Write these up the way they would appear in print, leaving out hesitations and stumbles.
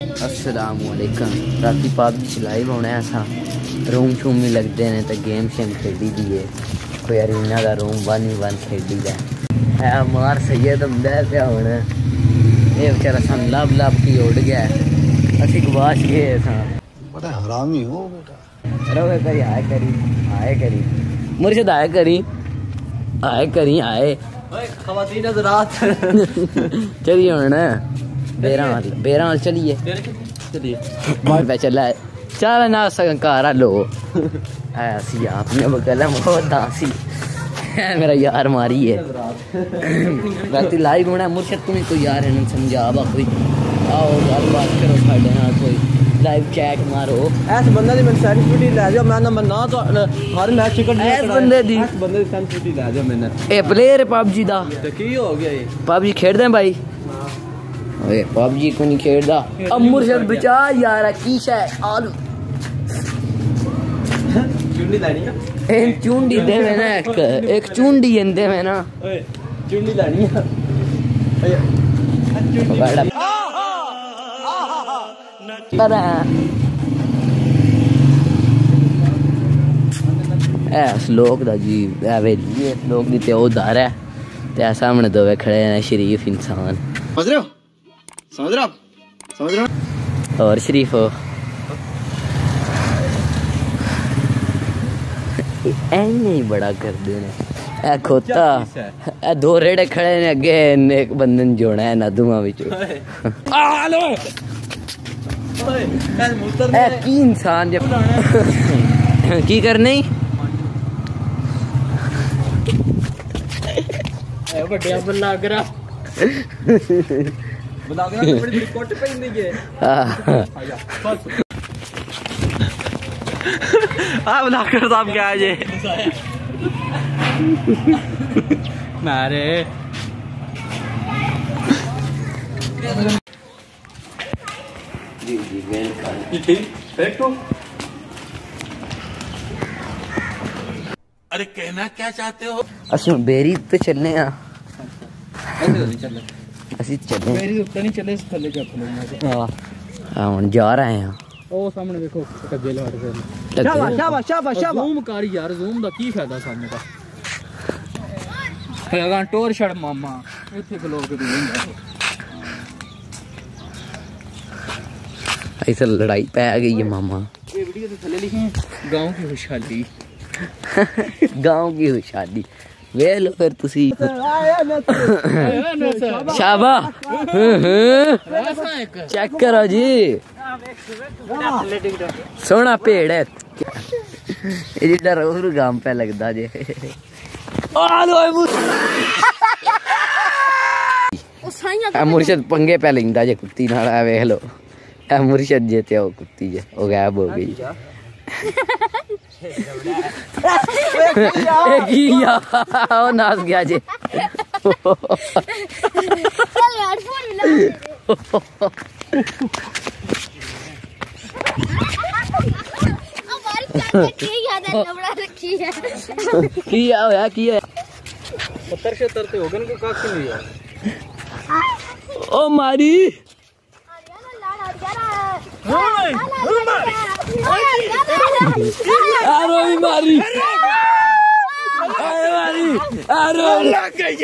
अस्सलामुअलैकुम। राती पबजी चलाई होना है असा रूम शूम भी लगते हैं तो गेम शेम खेडी दी है। कोई अरीना का रूम 1v1 खेडी दा है। मार सैयद हमदा पे होना ये बेचारा सन लब की उड़ गया असी गवाश गए था। बड़ा हरामी हो बेटा। रोवे करी आए करी मुर्शिद आए करी खवातीन हज़रात चलिए होना बेराल चलिए चला चल ना घर लो ऐसी आपने बकलम बहुत दासी मेरा यार मारी है राती लाइव होना। मुर्शिद तुम्हें कोई यार है समझा कोई आओ गलबात करो साढ़े नाल कोई लाइव चैट मारो। ऐस बंदे दी मैं सेंसिटिविटी ले जाओ मैं ना मन्ना तो हर मैच टिकट ऐस बंदे दी सेंसिटिविटी ले जाओ मैंने ए प्लेयर है पबजी दा तो की हो गया ये पबजी खेलदे हैं भाई। ओए पबजी को नहीं खेलदा अब मुर्शिद बचा यार की शे आलू चुंडी लानी है एक चुंडी दे में ना एक चुंडी दे में ना ओए चुंडी लानी है श्लोक दा जी वेली श्लोक दी ते उधार है ते सामने दो खड़े हैं शरीफ इंसान समझ रहे हो और शरीफ हो नहीं बड़ा कर देने ए खोता ए दो रेड़े खड़े ने अगे एक बंदन जोड़ा है ना दुआ विचो ए की इंसान जब की करने बड़ा बलागरा बड़ी कोट पहननी है बलागरा साहब क्या है ये मारे जी वेलकम बैठो। अरे कहना क्या चाहते हो? असि बेरी पे चलने आ असि चलने मेरी ऊपर नहीं चले थल्ले जा हां हम जा रहे हैं। ओ सामने देखो जेल हट गए। शाबाश ज़ूम कर यार ज़ूम दा की फायदा सामने का लगा टोर छड़ मामा इथे ब्लॉग दी होंदा ऐसे लड़ाई पे आ गई है मामा। ये वीडियो तो थल्ले लिखी गांव की खुशहाली गांव की खुशहाली वे लो फिर तुसी शाबा चेक करो जी सोना पेड़ है ये डर गांव पे लगता जे मुर्शिद पंगे पे लेंदा जे कुत्ती नाल वेख लो ए मुर्शिद जे ते ओ कुत्ती जे ओ गायब हो गई ओ नाच गया जे तरते होगन को काक नहीं है ओ मारी आरोवी मारी आरोवी लग गई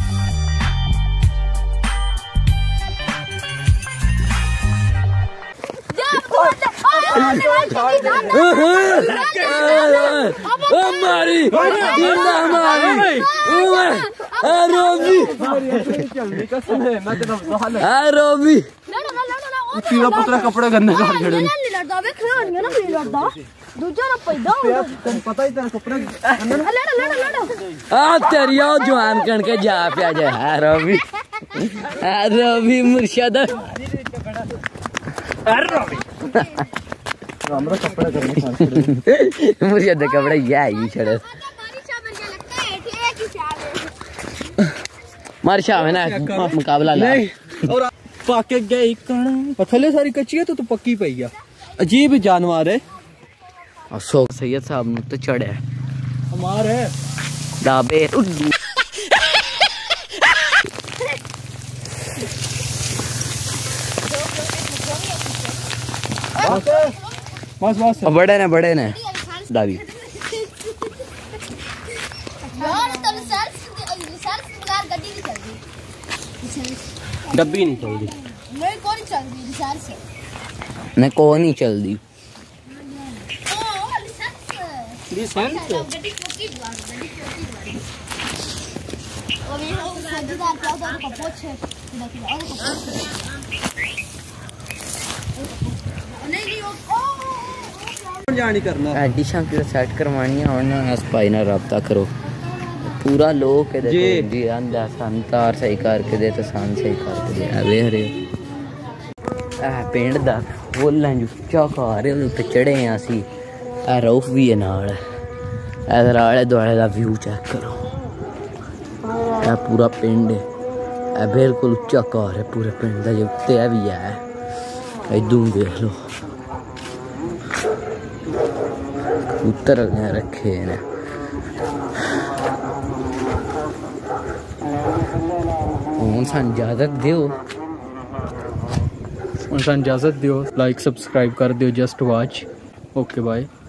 मारी आरोवी तीनों पुत्र कपड़े गंदे कर छड़े दूजा ना पैदा पता ही तेरे कपड़े आ तेरी जवान कण के जा पे जा आरोवी आरोवी मुर्शिद हमरा कपड़े करने मुर्शिद कपड़े या ही छड़े मार शाह है ना मुकाबला ला और पाके गए कण थले सारी कच्ची है तो पक्की पई गया अजीब जानवर है अशोक सैयद साहब ने तो चढ़े हमार है दाबे बस बड़े ने दावी डब्बी नहीं चलती ने को नहीं चलती डिशां कि सेट करवानियां होन स्पाई नाल राबता करो पूरा लोग के दे जी आंदा सन तार सही करके दे तो सन सही करके दे वेख रहे पिंड दा बोलां जो क्या कर रहे उन पे चढ़े हैं असी रऊफ भी है नाल इधर आले दुआले दा व्यू चेक करो पूरा पिंड है बिल्कुल उच्चा घर है पूरे पिंड का जो उत्ते भी है इदू देख लो कबूतर रखे ने हूँ सन इजाजत दियो लाइक सब्सक्राइब कर दियो जस्ट वॉच ओके बाय।